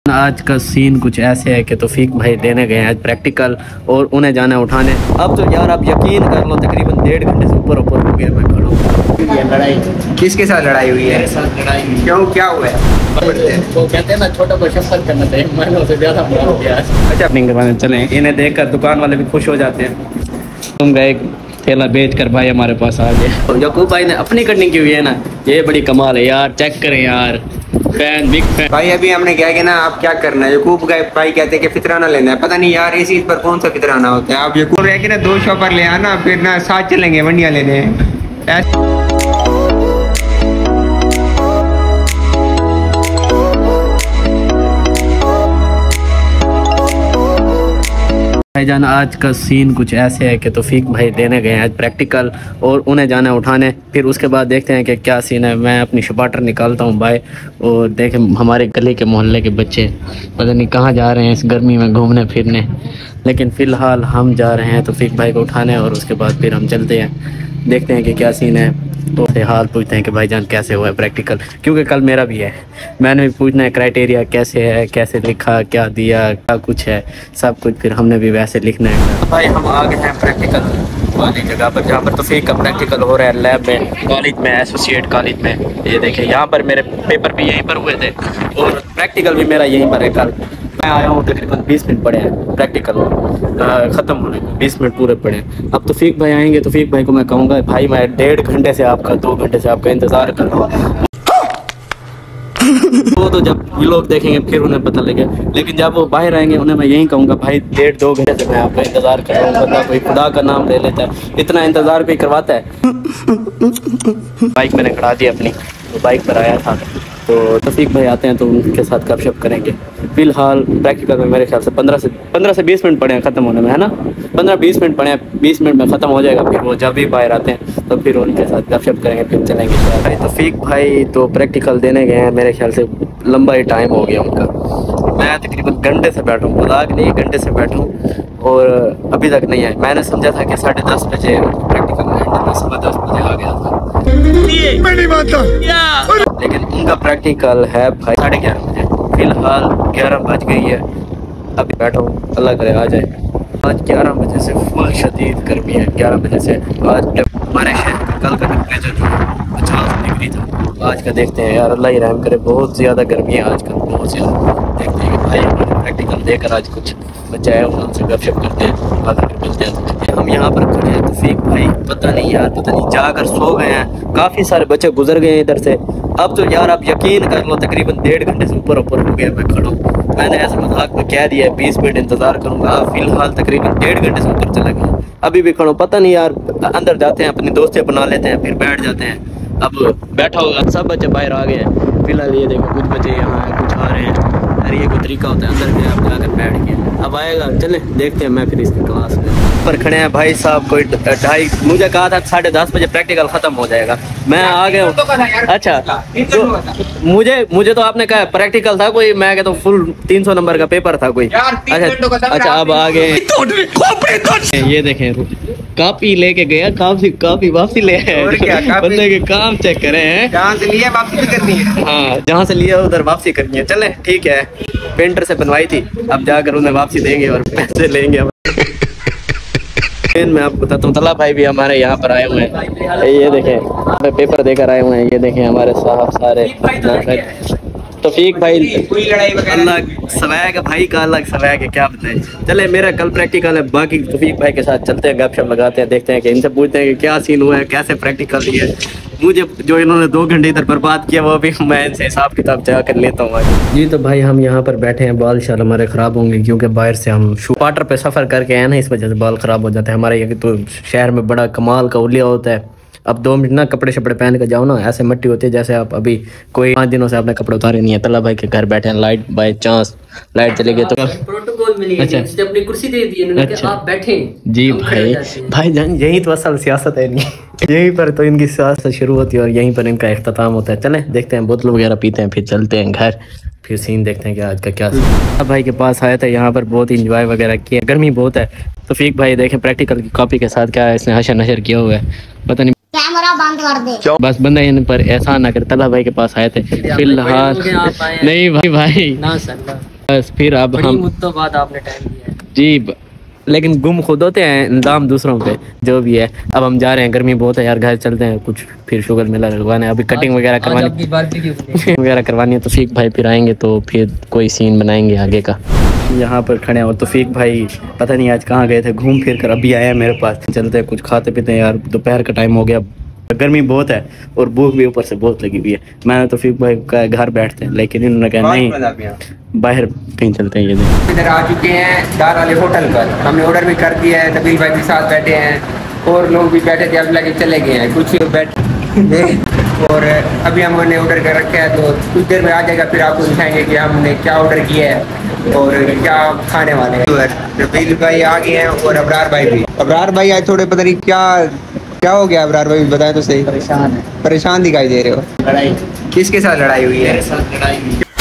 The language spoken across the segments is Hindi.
आज का सीन कुछ ऐसे है कि तौफीक भाई देने गए हैं आज प्रैक्टिकल और उन्हें जाना है उठाने। अब तो यार आप यकीन कर लो तकरीबन 1.5 घंटे से ऊपर हो गया मैं खड़ा हूँ। ये लड़ाई किसके साथ लड़ाई हुई है? लड़ाई क्यों, क्या हुआ है? वो कहते हैं ना छोटा को शफकत करना चाहिए, महीनों से ज़्यादा हो गया। अच्छा अपनी करवाने चले, इन्हें देखकर दुकान वाले भी खुश हो जाते हैं। तुम गए ठेला बेच कर भाई हमारे पास आ गए और यकूब भाई ने अपनी कटिंग की हुई है ना, ये बड़ी कमाल है यार। चेक करें यार, फैन बिग फैन भाई। अभी हमने क्या कि ना आप क्या करना है, यकूब भाई कहते हैं कि फितराना लेना है। पता नहीं यार इस चीज पर कौन सा फितराना होता है। आप यकूब है कि ना 2 शॉपर ले आना, फिर ना साथ चलेंगे मंडियाँ लेने। भाईजान आज का सीन कुछ ऐसे है कि तौफीक भाई देने गए हैं आज प्रैक्टिकल और उन्हें जाना है उठाने। फिर उसके बाद देखते हैं कि क्या सीन है। मैं अपनी शपाटर निकालता हूँ भाई और देखें हमारे गली के मोहल्ले के बच्चे पता नहीं कहाँ जा रहे हैं इस गर्मी में घूमने फिरने, लेकिन फ़िलहाल हम जा रहे हैं तौफीक भाई को उठाने और उसके बाद फिर हम चलते हैं, देखते हैं कि क्या सीन है। तो हाल पूछते हैं कि भाईजान कैसे हुआ है प्रैक्टिकल, क्योंकि कल मेरा भी है। मैंने भी पूछना है क्राइटेरिया कैसे है, कैसे लिखा, क्या दिया, क्या कुछ है, सब कुछ फिर हमने भी वैसे लिखना है। भाई हम आ गए हैं प्रैक्टिकल वाली जगह पर जहाँ पर तौफीक का प्रैक्टिकल हो रहा है लैब में, कॉलेज में, एसोसिएट कॉलेज में। ये देखें यहाँ पर मेरे पेपर भी यहीं पर हुए थे और प्रैक्टिकल भी मेरा यहीं पर है। कल मैं आया हूँ तकरीबन 20 मिनट पड़े हैं प्रैक्टिकल ख़त्म होने को, 20 मिनट पूरे पड़े हैं। अब तौफीक भाई आएंगे, तौफीक भाई को मैं कहूँगा भाई मैं 1.5 घंटे से आपका 2 घंटे से आपका इंतज़ार कर रहा हूँ। वो तो जब ये लोग देखेंगे फिर उन्हें पता लगेगा, लेकिन जब वो बाहर आएंगे उन्हें मैं यही कहूँगा भाई 1.5-2 घंटे से मैं आपका इंतज़ार कर रहा हूँ। बंदा कोई खुदा का नाम ले लेता है, इतना इंतज़ार कोई करवाता है। बाइक मैंने खड़ा दी अपनी, तो बाइक पर आया था तो तौफीक भाई आते हैं तो उनके साथ गपशप करेंगे। फ़िलहाल प्रैक्टिकल में मेरे ख्याल से 15 से 20 मिनट पड़े हैं ख़त्म होने में, है ना? 15-20 मिनट पड़े हैं, 20 मिनट में ख़त्म हो जाएगा। फिर वो जब भी बाहर आते हैं तो फिर उनके साथ गपशप करेंगे, फिर चलेंगे। भाई तौफीक भाई तो प्रैक्टिकल देने गए हैं, मेरे ख्याल से लंबा ही टाइम हो गया उनका। मैं तकरीबन घंटे से बैठा हूँ, मजाक नहीं, घंटे से बैठा हूँ और अभी तक नहीं आए। मैंने समझा था कि 10:30 बजे प्रैक्टिकल में, मैं 10:15 बजे आ गया था। मैं नहीं मानता, लेकिन उनका प्रैक्टिकल है भाई 11:30 बजे। फिलहाल 11 बज गई है, अभी बैठा हूँ, अल्लाह करे आ जाए। आज 11 बजे से फुल शदीद गर्मी है। 11 बजे से आज हमारे शहर का कल का टेम्परेचर जो है 50 डिग्री था, आज का देखते हैं यार, अल्लाह ही रहम करे। बहुत ज़्यादा गर्मी है आजकल, बहुत ज़्यादा। देखते हैं कि भाई हमारे प्रैक्टिकल देकर आज कुछ बच्चा है उनसे गपशप करते हैं, आकर मिलते हैं। तो हम यहाँ पर खड़े हैं, तौफीक भाई पता नहीं यार, पता नहीं जाकर सो गए हैं। काफ़ी सारे बच्चे गुजर गए हैं इधर से। अब तो यार आप यकीन कर लो तकरीबन 1.5 घंटे से ऊपर हो गया मैं खड़ा हूँ। मैंने ऐसे मजाक में कह दिया है 20 मिनट इंतज़ार करूँगा, फिलहाल तकरीबन 1.5 घंटे से ऊपर चला गया, अभी भी खड़ा। पता नहीं यार, अंदर जाते हैं अपनी दोस्तें बना लेते हैं फिर बैठ जाते हैं। अब बैठा होगा, सब बच्चे बाहर आ गए हैं। फिलहाल ये देखो कुछ बच्चे यहाँ हैं, कुछ आ रहे हैं। अरे ये कोई तरीका होता है, अंदर गया आप जाकर बैठ गए, अब आएगा। चले देखते हैं, मैं फिर इसकी क्लास में पर खड़े हैं भाई साहब। कोई 2:30, मुझे कहा था 10:30 बजे प्रैक्टिकल ख़त्म हो जाएगा, मैं आ गया हूँ। अच्छा तो मुझे तो आपने कहा प्रैक्टिकल था कोई, मैं कहता हूँ फुल 300 नंबर का पेपर था कोई। अच्छा अब आ गए। ये देखें कापी लेके गया, कापी वापसी ले आए। बंदे के काम चेक करे हैं, जहाँ से लिया वापसी करनी है। हाँ जहाँ से लिया उधर वापसी करनी है। चले ठीक है, पेंटर से बनवाई थी, अब जाकर उन्हें वापसी देंगे और पैसे लेंगे। मैं आपको बताता हूँ, तला भाई भी हमारे यहाँ पर आए हुए हैं। ये देखें पेपर देकर आए हुए हैं। ये देखें हमारे साहब सारे। तौफीक भाई अल्लाह सवाया का भाई का अलग सवाया के क्या बताएं। चले मेरा कल प्रैक्टिकल है, बाकी तौफीक भाई के साथ चलते हैं, गपशप लगाते हैं, देखते हैं कि इनसे पूछते हैं कि क्या सीन हुआ है, कैसे प्रैक्टिकल दिया है। मुझे जो इन्होंने 2 घंटे इधर बर्बाद किया वो भी मैं इनसे हिसाब किताब जा कर लेता हूँ जी। तो भाई हम यहाँ पर बैठे हैं, बाल शाल हमारे ख़राब होंगे क्योंकि बाहर से हम क्वार्टर पे सफ़र करके आए ना, इस वजह से बाल ख़राब हो जाते हैं। हमारे यहाँ तो शहर में बड़ा कमाल का उलिया होता है। अब 2 मिनट ना कपड़े शपड़े पहन के जाओ ना, ऐसे मट्टी होती है जैसे आप अभी कोई 5 दिनों से आपने कपड़े उतारे नहीं है। तला भाई के घर बैठे हैं, लाइट बाय चांस लाइट चली गई तो प्रोटोकॉल मिली है, जिसने अपनी कुर्सी दे दी है, अच्छा आप बैठे जी। भाई जान यही तो असल सियासत है इनकी, यहीं पर तो इनकी सियासत शुरू होती है और यहीं पर इनका इख्तिताम होता है। चलें देखते हैं, बोतल वगैरह पीते हैं, फिर चलते हैं घर, फिर सीन देखते हैं कि आज का क्या सीन। भाई के पास आया था, यहाँ पर बहुत इंजॉय वगैरह किया, गर्मी बहुत है। तौफीक भाई देखें प्रैक्टिकल की कॉपी के साथ क्या है इसने हशर नशर किया हुआ है, पता नहीं कैमरा बंद कर दे। बस बंदा इन पर एहसान ना कर, तला भाई के पास आए थे फिलहाल। नहीं भाई ना सर, बस फिर अब बड़ी हम मुद्दों बाद आपने टाइम दिया है। जी लेकिन गुम खुद होते हैं, इंतजाम दूसरों पे जो भी है। अब हम जा रहे हैं, गर्मी बहुत है यार, घर चलते हैं कुछ फिर शुगर मेला लगवाना है, अभी कटिंग वगैरह करवानी वगैरह करवानी है। तो तौफीक भाई फिर आएंगे तो फिर कोई सीन बनाएंगे आगे का। यहाँ पर खड़े हैं और तौफीक भाई पता नहीं आज कहाँ गए थे, घूम फिर कर अभी आए हैं मेरे पास। चलते हैं कुछ खाते पीते हैं यार, दोपहर का टाइम हो गया, गर्मी बहुत है और भूख भी ऊपर से बहुत लगी हुई है। मैंने तौफीक भाई का घर बैठते हैं, लेकिन इन्होंने कहा नहीं बाहर कहीं चलते हैं। ये इधर आ चुके हैं दार वाले होटल पर, हमने ऑर्डर भी कर दिया है, नबील भाई के साथ बैठे हैं और लोग भी बैठे थे, अब लगे चले गए हैं कुछ बैठे और अभी हमने ऑर्डर कर रखा है तो कुछ देर में आ जाएगा, फिर आपको दिखाएंगे कि हमने क्या ऑर्डर किया है और क्या खाने वाले हैं। नबील भाई आ गए हैं और अबरार भाई भी। अबरार भाई आज थोड़े पता नहीं क्या हो गया अबरार भाई, बताएं तो सही। परेशान है, परेशान दिखाई दे रहे हो। लड़ाई, किसके साथ लड़ाई हुई है? मेरे साथ लड़ाई हुई है।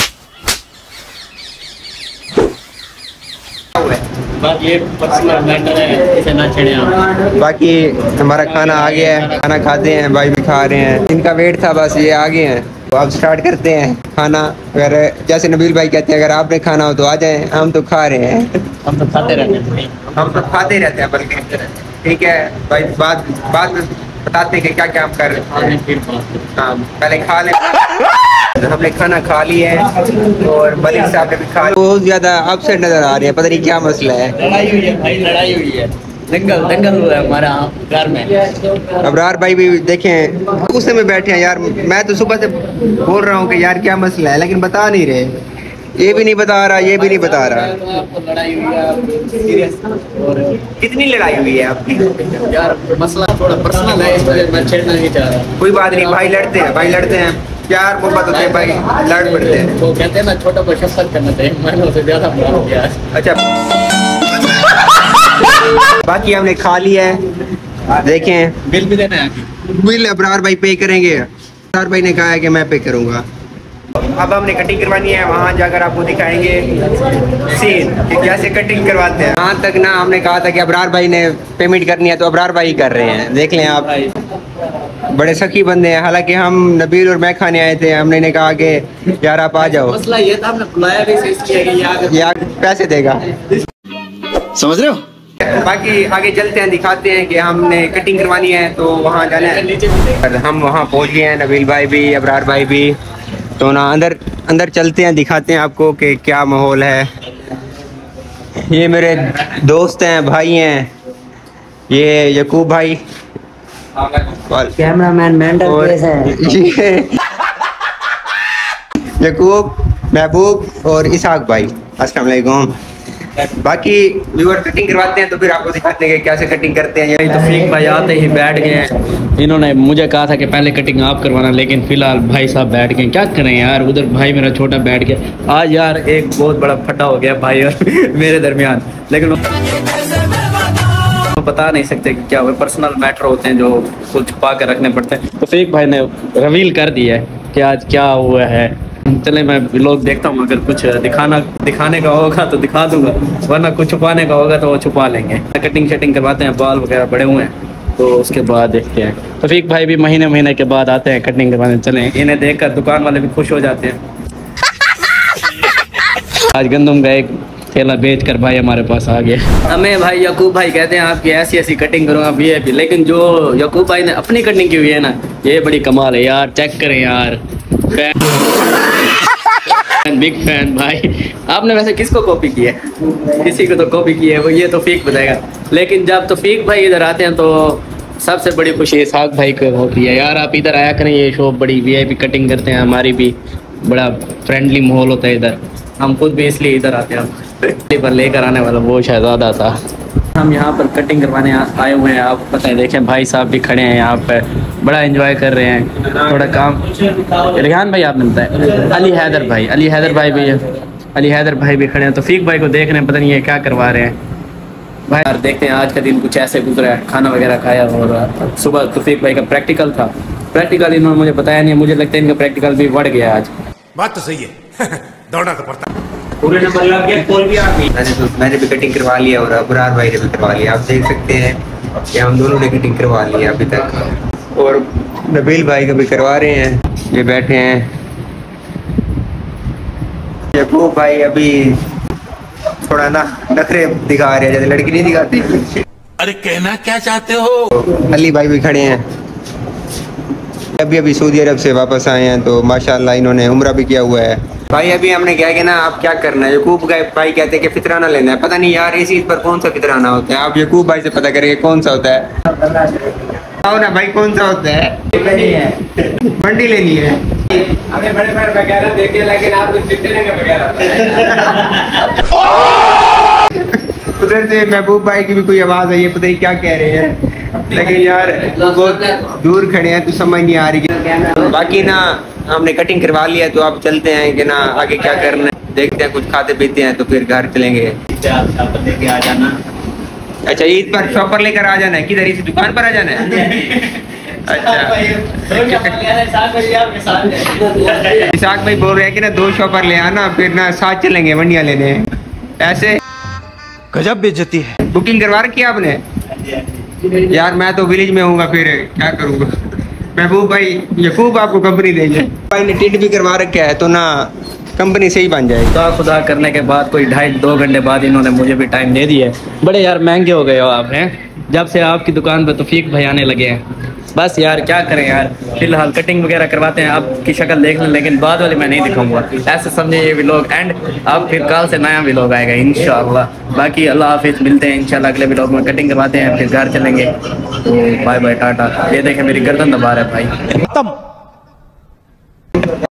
ये पर्सनल मैटर है, इसे ना छेड़े आप। बाकी हमारा खाना आ गया है, खाना खाते हैं, भाई भी खा रहे हैं। इनका वेट था, बस ये आ गए हैं तो अब स्टार्ट करते हैं खाना। अगर जैसे नबील भाई कहते हैं अगर आपने खाना हो तो आ जाएं, हम तो खा रहे हैं। हम तो खाते रहते हैं, हम तो खाते रहते हैं बल्कि। ठीक है भाई, बात बताते हैं कि क्या क्या हम कर रहे हैं। हाँ पहले खा लें। हमने खाना खा लिया है और मलिक साहब ने भी खा लिया। बहुत ज्यादा अपसेट नजर आ रहे हैं, पता नहीं क्या मसला है। लड़ाई हुई है भाई, लड़ाई हुई है, दंगल हुआ है हमारा घर में। अबरार भाई भी देखें गुस्से में बैठे हैं यार। मैं तो सुबह से बोल रहा हूँ कि यार क्या मसला है, लेकिन बता नहीं रहे। ये भी नहीं बता रहा, ये भी नहीं बता रहा। लड़ाई हुई है सीरियस। और कितनी लड़ाई हुई है आपकी? यार मसला थोड़ा पर्सनल है, इसलिए मैं छेड़ना नहीं चाह रहा। कोई बात नहीं, भाई लड़ते हैं, भाई लड़ते हैं, प्यार मोहब्बत होते हैं, भाई लड़ पड़ते हैं। वो कहते हैं ना छोटा को शफकत करना चाहिए, मैंने उसे ज्यादा बड़ा हो गया। अच्छा बाकी हमने खा लिया है, देखें बिल भी देना है। बिल अबरार भाई पे करेंगे। अबरार भाई ने कहा है कि मैं पे करूंगा। अब हमने कटिंग करवानी है, वहाँ जाकर आपको दिखाएंगे सीन कि कैसे कटिंग करवाते हैं। वहाँ तक ना हमने कहा था कि अबरार भाई ने पेमेंट करनी है तो अबरार भाई कर रहे हैं। देख लें आप, बड़े सखी बंदे हैं। हालांकि हम नबील और मैं खाने आए थे, हमने ने कहा कि यार आप आ जाओ। मसला ये था हमने बुलाया भी इसलिए कि यार पैसे देगा, समझ रहे हो। बाकी आगे चलते हैं, दिखाते हैं कि हमने कटिंग करवानी है तो वहाँ जाना है। हम वहाँ पहुँच गए हैं, नबील भाई भी अबरार भाई भी। तो ना अंदर चलते हैं, दिखाते हैं आपको कि क्या माहौल है। ये मेरे दोस्त हैं, भाई हैं, ये यकूब भाई कैमरामैन मेंटल केस है। यकूब, महबूब और इसाक भाई। अस्सलाम वालेकुम। बाकी व्यूअर कटिंग करवाते हैं तो फिर आपको दिखाते हैं कि कैसे कटिंग करते हैं। तौफीक भाई आते ही बैठ गए हैं। इन्होंने मुझे कहा था कि पहले कटिंग आप करवाना, लेकिन फिलहाल भाई साहब बैठ गए। क्या करें यार, उधर भाई मेरा छोटा बैठ गया। आज यार एक बहुत बड़ा फटा हो गया भाई और मेरे दरमियान, लेकिन बता नहीं सकते कि क्या हुआ। पर्सनल मैटर होते हैं जो कुछ छुपा कर रखने पड़ते हैं। तौफीक भाई ने रिवील कर दिया है कि आज क्या हुआ है। चले मैं लोग देखता हूँ, अगर कुछ दिखाने का होगा तो दिखा दूंगा, वरना कुछ छुपाने का होगा तो वो छुपा लेंगे। कटिंग शटिंग करवाते हैं, बाल वगैरह बड़े हुए हैं तो उसके बाद देखते हैं। तौफीक भाई भी महीने के बाद आते हैं कटिंग करवाने। चले, इन्हें देखकर दुकान वाले भी खुश हो जाते हैं। आज गंदम का एक थैला बेच कर भाई हमारे पास आ गया। हमें भाई यकूब भाई कहते हैं आपकी ऐसी ऐसी कटिंग करूँगा VIP, लेकिन जो यकूब भाई ने अपनी कटिंग की हुई है ना, ये बड़ी कमाल है यार। चेक करें यार, बिग फैन भाई। आपने वैसे किसको कॉपी किया है? किसी को तो कॉपी की है, वो ये तौफीक बताएगा। लेकिन जब तौफीक भाई इधर आते हैं तो सबसे बड़ी खुशी इसाक भाई को होती है। यार आप इधर आया करें, ये शॉप बड़ी VIP कटिंग करते हैं, हमारी भी बड़ा फ्रेंडली माहौल होता है इधर। हम खुद भी इसलिए इधर आते हैं। पर लेकर आने वाला वो शहजादा था। हम यहाँ पर कटिंग करवाने आए हुए हैं। आप पता है, देखें भाई साहब भी खड़े हैं यहाँ पर, बड़ा एंजॉय कर रहे हैं। थोड़ा काम रिहान भाई आपने बताया, अली हैदर भाई भी खड़े हैं। तौफीक भाई को देख रहे हैं, पता नहीं है क्या करवा रहे हैं भाई। यार देखते हैं आज का दिन कुछ ऐसे गुजरा है। खाना वगैरह खाया और सुबह तौफीक भाई का प्रैक्टिकल था। प्रैक्टिकल इन्होंने मुझे बताया नहीं, मुझे लगता है इनका प्रैक्टिकल भी बढ़ गया आज। बात तो सही है। दौड़ना तो पड़ता। पूरे नंबर लग गया, कॉल भी आ गई। मैंने भी कटिंग करवा लिया और अबरार भाई ने भी करवा लिया। आप देख सकते हैं कि हम दोनों ने कटिंग करवा लिया अभी तक। और नबील भाई को भी करवा रहे हैं, ये बैठे हैं। यकूब भाई अभी थोड़ा ना नखरे दिखा रहे हैं, जैसे लड़की नहीं दिखाती। अरे कहना क्या चाहते हो? अली भाई भी खड़े हैं, अभी सऊदी अरब से वापस आए हैं, तो माशाल्लाह इन्होंने उम्रा भी किया हुआ है। भाई अभी हमने क्या कि ना आप क्या करना है, यकूब भाई कहते हैं कि फितराना लेना है। पता नहीं यार इस चीज पर कौन सा फितराना होता है, आप यकूब भाई से पता करेंगे कौन सा होता है। आओ ना भाई, कौन सा होता है? मंडी लेनी है। हमें बड़े बड़े वगैरह देखे, लेकिन आप कुछ चिट्टे का वगैरह उधर से महबूब भाई की भी कोई आवाज आई है, पता नहीं क्या कह रहे हैं, लेकिन यार बहुत दूर खड़े हैं तो समझ नहीं आ रही। बाकी ना हमने कटिंग करवा लिया, तो आप चलते हैं कि ना आगे क्या करना है, देखते हैं, कुछ खाते पीते हैं तो फिर घर चलेंगे। लेके आ जाना। अच्छा, ईद पर शॉपर लेकर आ जाना है, किधर इसी दुकान पर आ जाना है? अच्छा, इसाक भाई बोल रहे हैं कि ना 2 शॉपर ले आना, फिर ना साथ चलेंगे मंडियाँ लेने। ऐसे गजब बेइज्जती है। बुकिंग करवा रखी है आपने? यार मैं तो विलेज में हूँ, फिर क्या करूँगा। महबूब भाई यकूब आपको कंपनी देंगे, भाई ने टिकट भी करवा रखा है, तो ना कंपनी से ही बन जाएगी। खुदा करने के बाद कोई 2.5-2 घंटे बाद इन्होंने मुझे भी टाइम दे दिया है। बड़े यार महंगे हो गए हो आप, हैं? जब से आपकी दुकान पे तौफीक भाई आने लगे हैं, बस यार क्या करें यार। फिलहाल कटिंग वगैरह करवाते हैं, आपकी शक्ल देख लें, लेकिन बाद वाले मैं नहीं दिखाऊंगा, ऐसे समझे ये व्लॉग एंड। अब फिर कल से नया व्लॉग आएगा इंशाल्लाह। बाकी अल्लाह हाफिज़, मिलते हैं इंशाल्लाह अगले व्लॉग में। कटिंग करवाते हैं, फिर घर चलेंगे। तो बाय बाय, टाटा। ये देखें मेरी गर्दन दबा रहा है भाई।